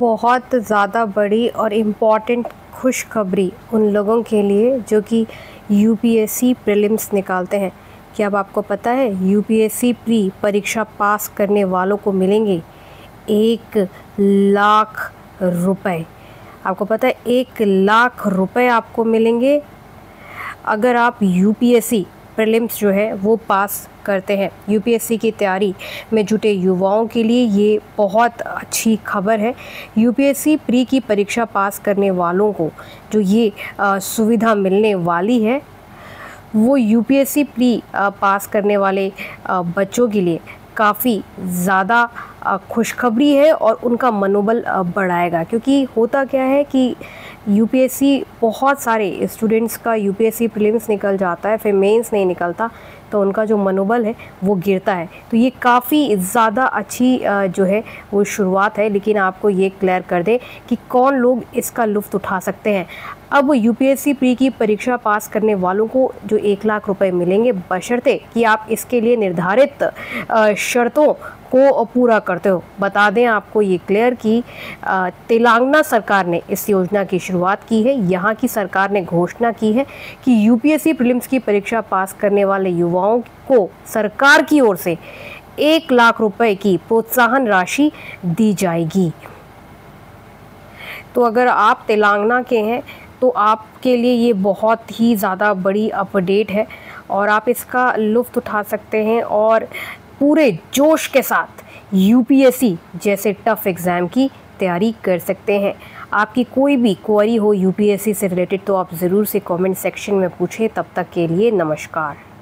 बहुत ज़्यादा बड़ी और इम्पॉर्टेंट खुशखबरी उन लोगों के लिए जो कि यूपीएससी प्रीलिम्स निकालते हैं। क्या अब आपको पता है यूपीएससी प्री परीक्षा पास करने वालों को मिलेंगे 1,00,000 रुपए। आपको पता है 1,00,000 रुपए आपको मिलेंगे अगर आप यूपीएससी प्रीलिम्स जो है वो पास करते हैं। यूपीएससी की तैयारी में जुटे युवाओं के लिए ये बहुत अच्छी खबर है। यूपीएससी प्री की परीक्षा पास करने वालों को जो ये सुविधा मिलने वाली है वो यूपीएससी प्री पास करने वाले बच्चों के लिए काफ़ी ज़्यादा खुशखबरी है और उनका मनोबल बढ़ाएगा। क्योंकि होता क्या है कि यूपीएससी बहुत सारे स्टूडेंट्स का यूपीएससी प्रीलिम्स निकल जाता है, फिर मेंस नहीं निकलता, तो उनका जो मनोबल है वो गिरता है। तो ये काफ़ी ज़्यादा अच्छी जो है वो शुरुआत है। लेकिन आपको ये क्लियर कर दें कि कौन लोग इसका लुत्फ़ उठा सकते हैं। अब यूपीएससी प्री की परीक्षा पास करने वालों को जो 1,00,000 रुपए मिलेंगे बशर्ते कि आप इसके लिए निर्धारित शर्तों को पूरा करते हो। बता दें आपको ये क्लियर कि तेलंगाना सरकार ने इस योजना की शुरुआत की है। यहाँ की सरकार ने घोषणा की है कि यूपीएससी प्रीलिम्स की परीक्षा पास करने वाले युवाओं को सरकार की ओर से 1,00,000 रुपए की प्रोत्साहन राशि दी जाएगी। तो अगर आप तेलंगाना के हैं तो आपके लिए ये बहुत ही ज़्यादा बड़ी अपडेट है और आप इसका लुत्फ़ उठा सकते हैं और पूरे जोश के साथ यूपीएससी जैसे टफ़ एग्ज़ाम की तैयारी कर सकते हैं। आपकी कोई भी क्वेरी हो यूपीएससी से रिलेटेड तो आप ज़रूर से कमेंट सेक्शन में पूछें। तब तक के लिए नमस्कार।